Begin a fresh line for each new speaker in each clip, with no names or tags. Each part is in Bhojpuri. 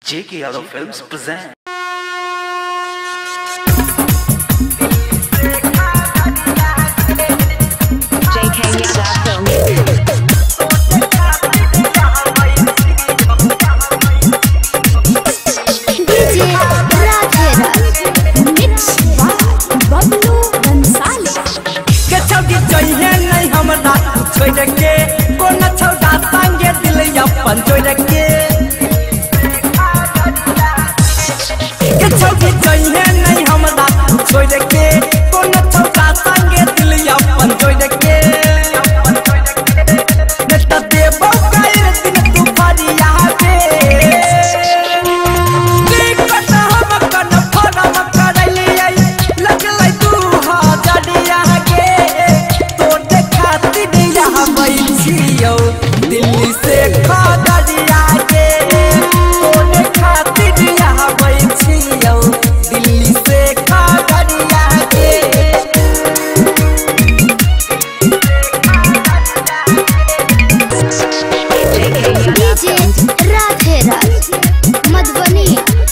JK Yadav Films present.
JK Yadav Films.
DJ Radhe Mix Bablu Bansali
के छौड़ी चाहिए नहीं हमरा छोड़ के कोन छौड़ा संगे दिल अपन जोड़ के छौड़ी चाहिए नहीं हमरा छोड़ के कोन छौड़ा संगे दिल अपन जोड़ के नेता देबो कायर दिन तू फरिया पे देखत हम कन फरम करलिए लगलै तू हजरिया के तो देखत दिया बैठियो दिल्ली से खगड़िया के तो देखत दिया बैठियो दिल्ली से खगड़िया के
DJ Radhe Madhubani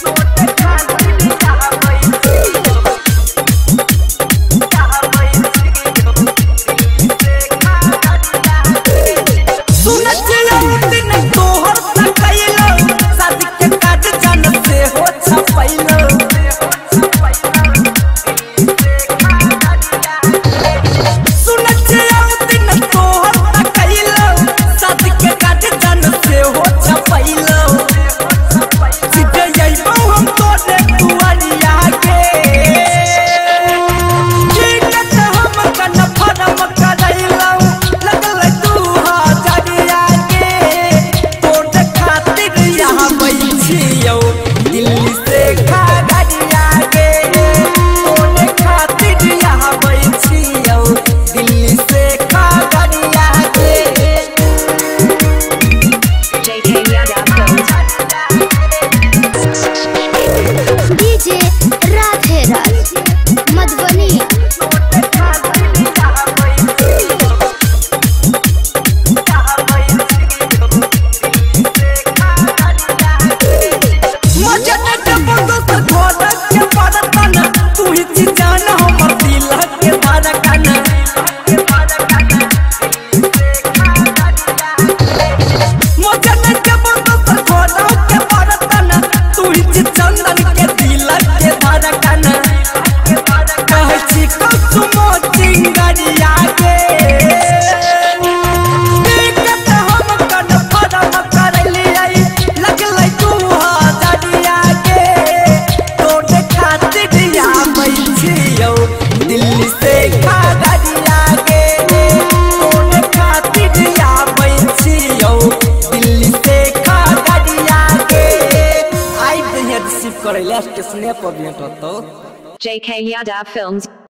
दिल्ली से खगड़िया के तोने खातिर यहाँ बैठियो दिल्ली से खगड़िया के
JK Yadav Films.
DJ Radhe Madhubani Delhi से खगड़िया के तोने खातिर यहाँ बैठियो दिल्ली से खगड़िया के आई रिसीव करे स्टेशन पर भेंट होतो
JK Yadav Films.